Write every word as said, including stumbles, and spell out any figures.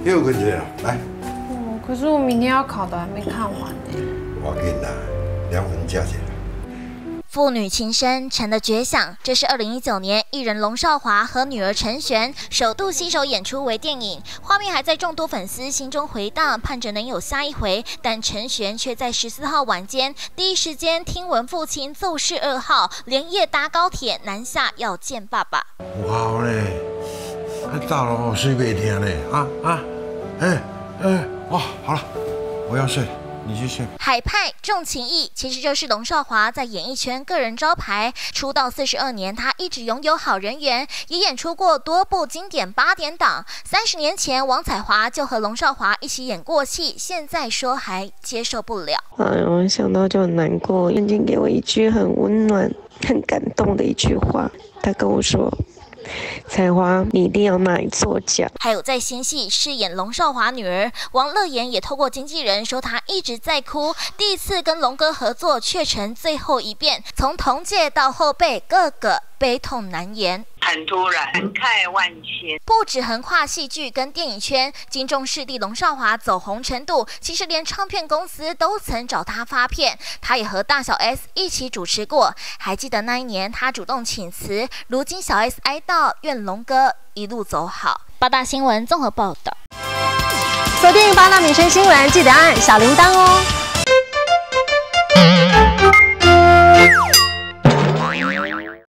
又有困觉啊，来。 哦，可是我明天要考的还没看完呢。 我给你拿两本价钱。 父女情深，陈的绝响。这是二零一九年艺人龙少华和女儿陈璇首度携手演出为电影，画面还在众多粉丝心中回荡，盼着能有下一回。但陈璇却在十四号晚间第一时间听闻父亲奏事噩耗，连夜搭高铁南下要见爸爸。 哇嘞，还到了我睡没听嘞啊啊，哎哎，哇，好了，我要睡。 你去睡。 海派重情义其实就是龙少华在演艺圈个人招牌。出道四十二年，他一直拥有好人缘，也演出过多部经典八点档。三十年前，王彩华就和龙少华一起演过戏，现在说还接受不了。 哎，我想到就很难过。曾经给我一句很温暖、很感动的一句话，他跟我说。 彩华，你一定要拿来作假。 还有在新戏饰演龙少华女儿王乐妍，也透过经纪人说她一直在哭。第一次跟龙哥合作，却成最后一遍。从同届到后辈，个个悲痛难言。 很突然，感慨万千。 不止横跨戏剧跟电影圈，金钟视帝龙少华走红程度，其实连唱片公司都曾找他发片。他也和大小 S 一起主持过。还记得那一年，他主动请辞。如今小 S 哀悼，愿龙哥一路走好。八大新闻综合报道。 锁定八大民生新闻，记得按小铃铛哦。